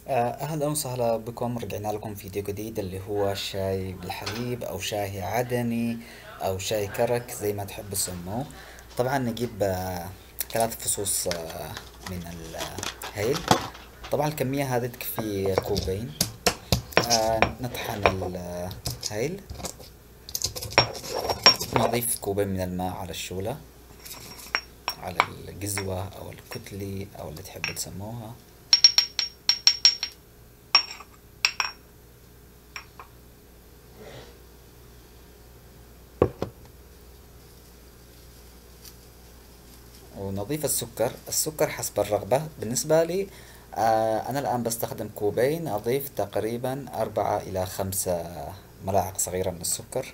أهلا وسهلا بكم. رجعنا لكم فيديو جديد اللي هو شاي بالحليب أو شاي عدني أو شاي كرك زي ما تحب تسموه. طبعا نجيب 3 فصوص من الهيل. طبعا الكمية هذه تكفي كوبين. نطحن الهيل، نضيف كوبين من الماء على الشولة، على القزوة أو الكتلي أو اللي تحب تسموها. ونضيف السكر حسب الرغبة. بالنسبة لي أنا الآن بستخدم كوبين، أضيف تقريبا 4 إلى 5 ملاعق صغيرة من السكر.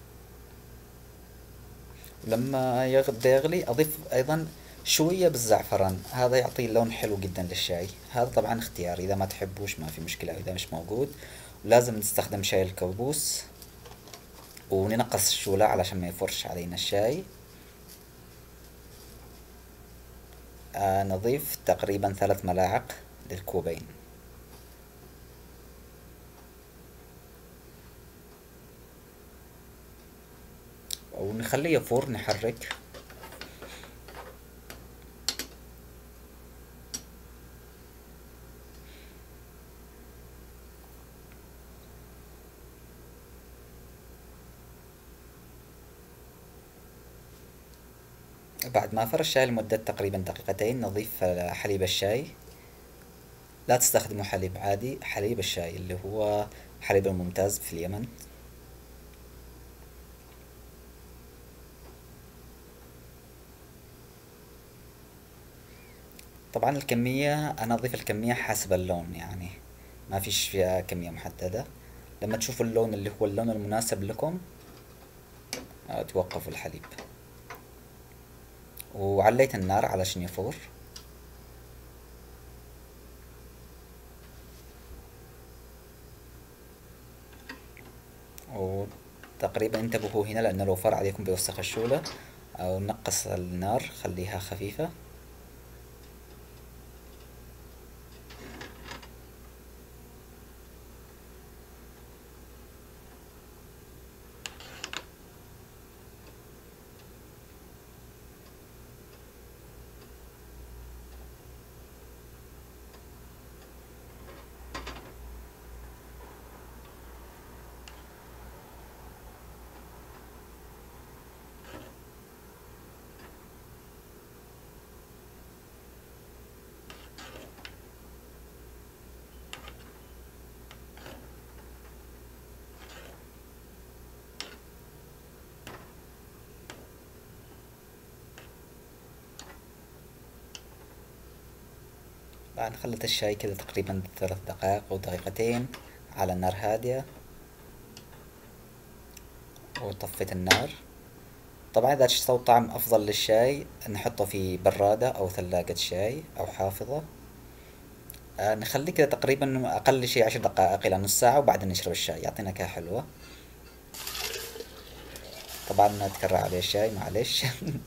لما يبدأ يغلي أضيف أيضا شوية بالزعفران، هذا يعطي لون حلو جدا للشاي. هذا طبعا اختياري، إذا ما تحبوش ما في مشكلة، إذا مش موجود. ولازم نستخدم شاي الكوبوس، وننقص الشولة علشان ما يفرش علينا الشاي. نضيف تقريبا 3 ملاعق للكوبين، ونخليه يفور، نحرك. بعد ما فر الشاي لمدة تقريبا دقيقتين نضيف حليب الشاي. لا تستخدموا حليب عادي، حليب الشاي اللي هو حليب الممتاز في اليمن. طبعا الكمية أنا أضيف الكمية حسب اللون، يعني ما فيش فيها كمية محددة. لما تشوفوا اللون اللي هو اللون المناسب لكم توقفوا الحليب. وعليت النار علشان يفور. وتقريبا انتبهوا هنا، لأنه لو فر عليكم بيوسخ الشولة. أو نقص النار، خليها خفيفة. بعد خلت الشاي كذا تقريبا 3 دقائق أو دقيقتين على نار هادية، وطفيت النار. طبعا إذا تسوي طعم أفضل للشاي نحطه في برادة أو ثلاجة شاي أو حافظة. نخليه كذا تقريبا أقل شي 10 دقائق إلى نص ساعة، وبعدين نشرب الشاي يعطي نكهة حلوة. طبعا تكرر عليه الشاي، معلش.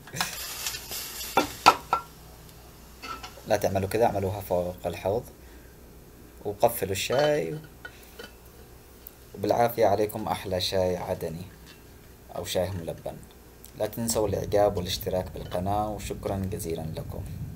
لا تعملوا كذا، اعملوها فوق الحوض وقفلوا الشاي. وبالعافية عليكم أحلى شاي عدني أو شاي ملبن. لا تنسوا الإعجاب والاشتراك بالقناة، وشكرا جزيلا لكم.